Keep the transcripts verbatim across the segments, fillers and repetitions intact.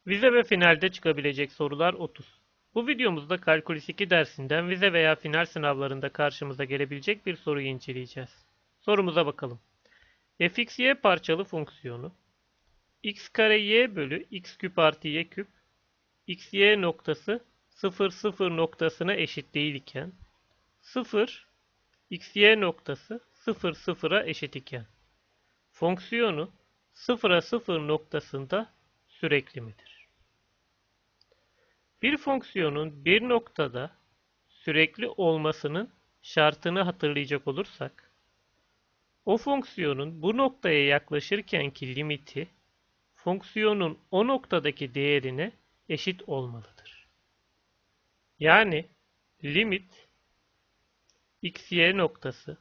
Vize ve finalde çıkabilecek sorular otuz. Bu videomuzda Kalkülüs iki dersinden vize veya final sınavlarında karşımıza gelebilecek bir soruyu inceleyeceğiz. Sorumuza bakalım. Fx y parçalı fonksiyonu x kare y bölü x küp artı y küp x y noktası sıfır sıfır noktasına eşit değil iken sıfır x y noktası sıfır sıfıra eşit iken fonksiyonu sıfıra sıfır noktasında sürekli midir? Bir fonksiyonun bir noktada sürekli olmasının şartını hatırlayacak olursak, o fonksiyonun bu noktaya yaklaşırkenki limiti, fonksiyonun o noktadaki değerine eşit olmalıdır. Yani limit xy noktası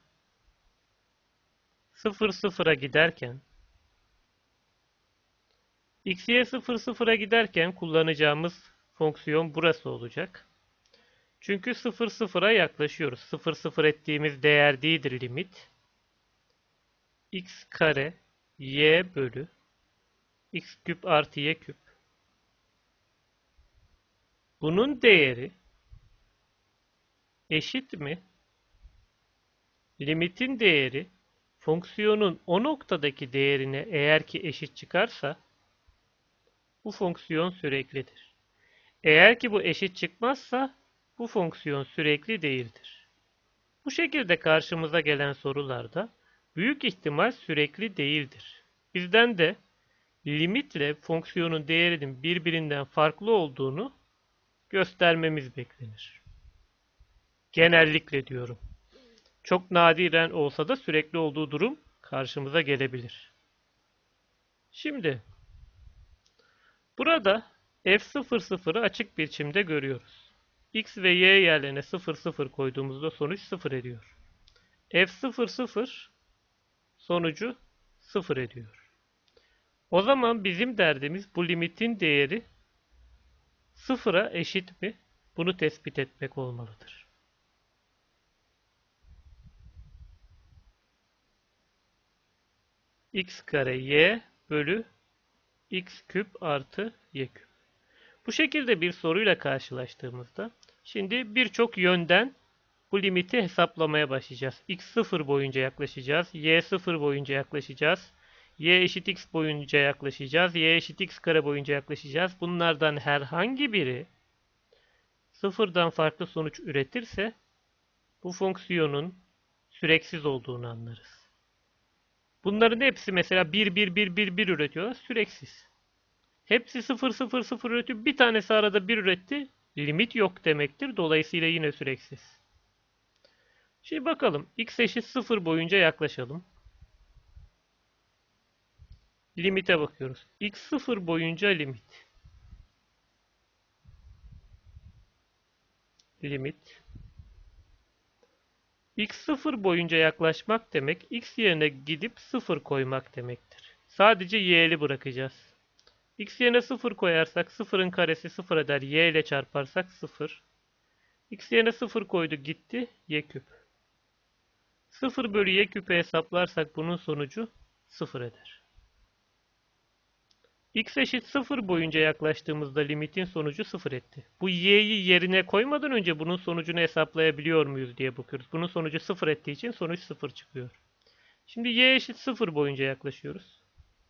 sıfır sıfıra giderken, xy sıfır sıfıra giderken kullanacağımız fonksiyon burası olacak. Çünkü sıfır sıfıra yaklaşıyoruz. sıfır sıfır ettiğimiz değer değildir limit. X kare y bölü x küp artı y küp. Bunun değeri eşit mi? Limitin değeri fonksiyonun o noktadaki değerine eğer ki eşit çıkarsa bu fonksiyon süreklidir. Eğer ki bu eşit çıkmazsa bu fonksiyon sürekli değildir. Bu şekilde karşımıza gelen sorularda büyük ihtimal sürekli değildir. Bizden de limitle fonksiyonun değerinin birbirinden farklı olduğunu göstermemiz beklenir. Genellikle diyorum. Çok nadiren olsa da sürekli olduğu durum karşımıza gelebilir. Şimdi burada f sıfır sıfırı açık bir biçimde görüyoruz. X ve y yerlerine sıfır sıfır koyduğumuzda sonuç sıfır ediyor. f sıfır sıfır sonucu sıfır ediyor. O zaman bizim derdimiz bu limitin değeri sıfıra eşit mi? Bunu tespit etmek olmalıdır. X kare y bölü x küp artı y küp. Bu şekilde bir soruyla karşılaştığımızda şimdi birçok yönden bu limiti hesaplamaya başlayacağız. X sıfır boyunca yaklaşacağız. Y sıfır boyunca yaklaşacağız. Y eşit x boyunca yaklaşacağız. Y eşit x kare boyunca yaklaşacağız. Bunlardan herhangi biri sıfırdan farklı sonuç üretirse bu fonksiyonun süreksiz olduğunu anlarız. Bunların hepsi mesela bir bir bir bir bir üretiyorlar. Süreksiz. Hepsi sıfır sıfır sıfır üretiyor. Bir tanesi arada bir üretti. Limit yok demektir. Dolayısıyla yine süreksiz. Şimdi bakalım. X eşit sıfır boyunca yaklaşalım. Limite bakıyoruz. X sıfır boyunca limit. Limit. X sıfır boyunca yaklaşmak demek x yerine gidip sıfır koymak demektir. Sadece y'li bırakacağız. X yerine sıfır koyarsak sıfırın karesi sıfır eder. Y ile çarparsak sıfır. X yerine sıfır koydu gitti. Y küp. sıfır bölü y küpü hesaplarsak bunun sonucu sıfır eder. X eşit sıfır boyunca yaklaştığımızda limitin sonucu sıfır etti. Bu y'yi yerine koymadan önce bunun sonucunu hesaplayabiliyor muyuz diye bakıyoruz. Bunun sonucu sıfır ettiği için sonuç sıfır çıkıyor. Şimdi y eşit sıfır boyunca yaklaşıyoruz.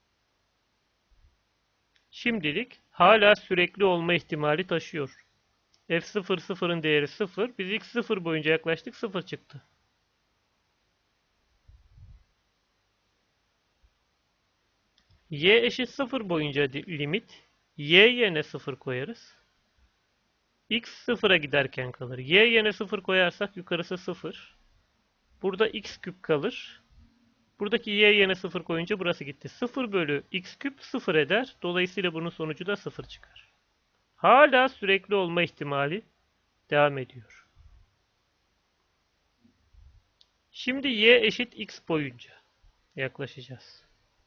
Şimdilik hala sürekli olma ihtimali taşıyor. f sıfır sıfırın değeri sıfır. Biz x sıfır boyunca yaklaştık sıfır çıktı. Y eşit sıfır boyunca limit. Y yerine sıfır koyarız. X sıfıra giderken kalır. Y yerine sıfır koyarsak yukarısı sıfır. Burada x küp kalır. Buradaki y yerine sıfır koyunca burası gitti. sıfır bölü x küp sıfır eder. Dolayısıyla bunun sonucu da sıfır çıkar. Hala sürekli olma ihtimali devam ediyor. Şimdi y eşit x boyunca yaklaşacağız.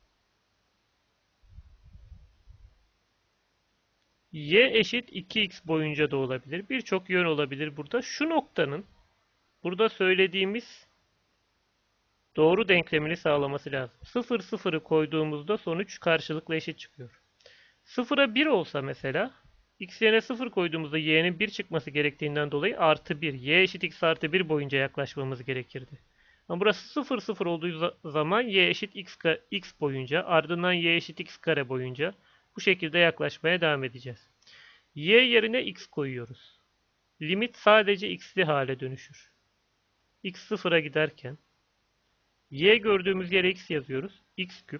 Y eşit iki x boyunca da olabilir. Birçok yön olabilir burada. Şu noktanın burada söylediğimiz doğru denklemini sağlaması lazım. sıfır sıfırı koyduğumuzda sonuç karşılıklı eşit çıkıyor. sıfıra bir olsa mesela x yerine sıfır koyduğumuzda y'nin bir çıkması gerektiğinden dolayı artı bir. Y eşit x artı bir boyunca yaklaşmamız gerekirdi. Ama burası sıfır sıfır olduğu zaman y eşit x, x boyunca, ardından y eşit x kare boyunca bu şekilde yaklaşmaya devam edeceğiz. Y yerine x koyuyoruz. Limit sadece x'li hale dönüşür. X sıfıra giderken y gördüğümüz yere x yazıyoruz. X küp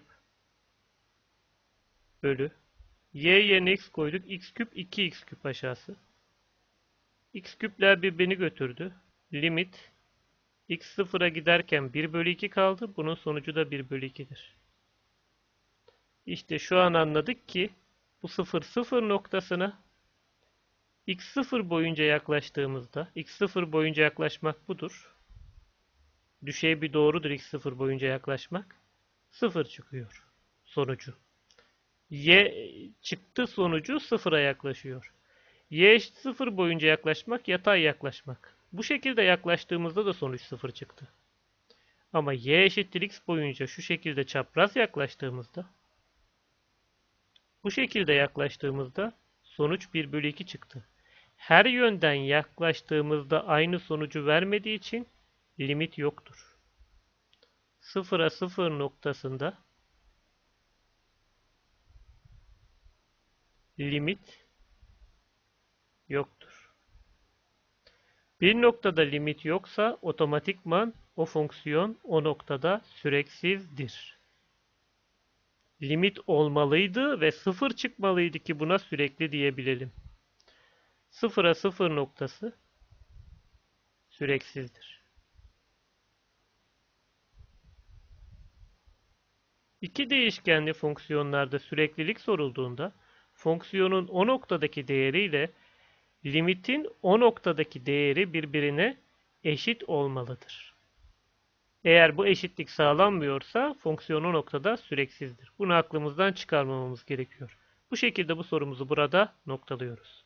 bölü y yerine x koyduk. X küp iki x küp aşağısı. X küpler birbirini götürdü. Limit x sıfıra giderken bir bölü iki kaldı. Bunun sonucu da bir bölü iki'dir. İşte şu an anladık ki bu sıfır sıfır noktasına x sıfır boyunca yaklaştığımızda, x sıfır boyunca yaklaşmak budur. Düşey bir doğrudur x sıfır boyunca yaklaşmak. sıfır çıkıyor sonucu. Y çıktı sonucu sıfıra yaklaşıyor. Y eşit sıfır boyunca yaklaşmak, yatay yaklaşmak. Bu şekilde yaklaştığımızda da sonuç sıfır çıktı. Ama y eşittir x boyunca şu şekilde çapraz yaklaştığımızda, bu şekilde yaklaştığımızda sonuç bir bölü iki çıktı. Her yönden yaklaştığımızda aynı sonucu vermediği için limit yoktur. sıfıra sıfır noktasında limit yoktur. Bir noktada limit yoksa otomatikman o fonksiyon o noktada süreksizdir. Limit olmalıydı ve sıfır çıkmalıydı ki buna sürekli diyebilelim. sıfıra sıfır noktası süreksizdir. İki değişkenli fonksiyonlarda süreklilik sorulduğunda fonksiyonun o noktadaki değeriyle limitin o noktadaki değeri birbirine eşit olmalıdır. Eğer bu eşitlik sağlanmıyorsa fonksiyon o noktada süreksizdir. Bunu aklımızdan çıkarmamamız gerekiyor. Bu şekilde bu sorumuzu burada noktalıyoruz.